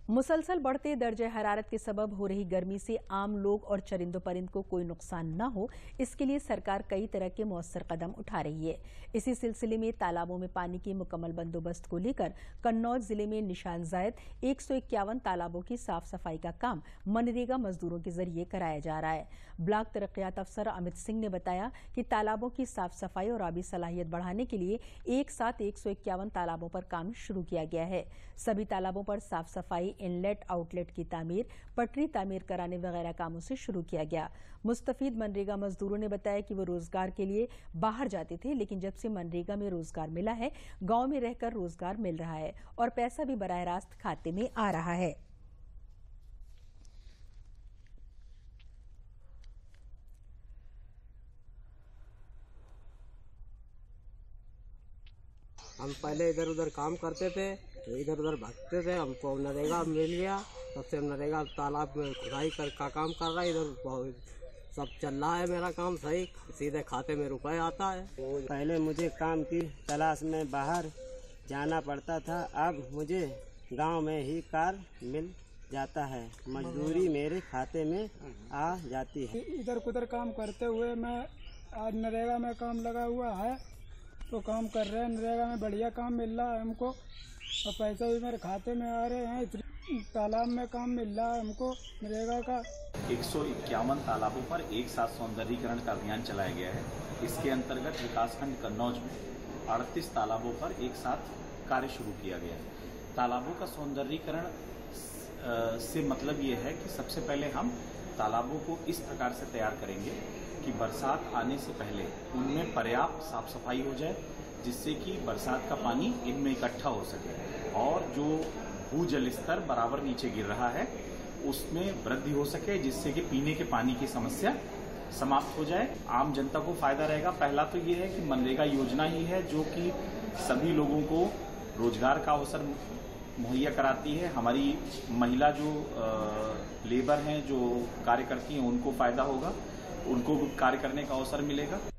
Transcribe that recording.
मुसलसल बढ़ते दर्जे हरारत के सबब हो रही गर्मी से आम लोग और चरिंदों परिंद को कोई नुकसान न हो, इसके लिए सरकार कई तरह के मौसर कदम उठा रही है। इसी सिलसिले में तालाबों में पानी के मुकम्मल बंदोबस्त को लेकर कन्नौज जिले में निशान जायद 151 तालाबों की साफ सफाई का काम मनरेगा मजदूरों के जरिए कराया जा रहा है। ब्लॉक तरक्यात अफसर अमित सिंह ने बताया कि तालाबों की साफ सफाई और आबी सलाहियत बढ़ाने के लिए एक साथ 151 तालाबों पर काम शुरू किया गया है। सभी तालाबों पर साफ सफाई, इनलेट आउटलेट की तामीर, पटरी तामीर कराने वगैरह कामों से शुरू किया गया। मुस्तफीद मनरेगा मजदूरों ने बताया कि वो रोजगार के लिए बाहर जाते थे, लेकिन जब से मनरेगा में रोजगार मिला है, गांव में रहकर रोजगार मिल रहा है और पैसा भी बराह रास्त खाते में आ रहा है। हम पहले इधर उधर काम करते थे, तो इधर उधर भागते थे। हमको नरेगा मिल गया, तब से नरेगा तालाब में खुदाई का काम कर रहा है। इधर सब चल रहा है, मेरा काम सही, सीधे खाते में रुपए आता है। पहले मुझे काम की तलाश में बाहर जाना पड़ता था, अब मुझे गांव में ही कार्य मिल जाता है। मजदूरी मेरे खाते में आ जाती है। इधर उधर काम करते हुए मैं आज नरेगा में काम लगा हुआ है, तो काम कर रहे हैं। नरेगा में बढ़िया काम मिल रहा है हमको और पैसे भी मेरे खाते में आ रहे हैं। तालाब में काम मिल रहा है हमको नरेगा का। 151 तालाबों पर एक साथ सौंदर्यीकरण का अभियान चलाया गया है। इसके अंतर्गत विकासखंड कन्नौज में 38 तालाबों पर एक साथ कार्य शुरू किया गया है। तालाबों का सौंदर्यीकरण से मतलब ये है कि सबसे पहले हम तालाबों को इस प्रकार से तैयार करेंगे कि बरसात आने से पहले उनमें पर्याप्त साफ सफाई हो जाए, जिससे कि बरसात का पानी इनमें इकट्ठा हो सके और जो भूजल स्तर बराबर नीचे गिर रहा है उसमें वृद्धि हो सके, जिससे कि पीने के पानी की समस्या समाप्त हो जाए। आम जनता को फायदा रहेगा। पहला तो ये है कि मनरेगा योजना ही है जो कि सभी लोगों को रोजगार का अवसर मुहैया कराती है। हमारी महिला जो लेबर हैं, जो कार्य करती हैं, उनको फायदा होगा, उनको कार्य करने का अवसर मिलेगा।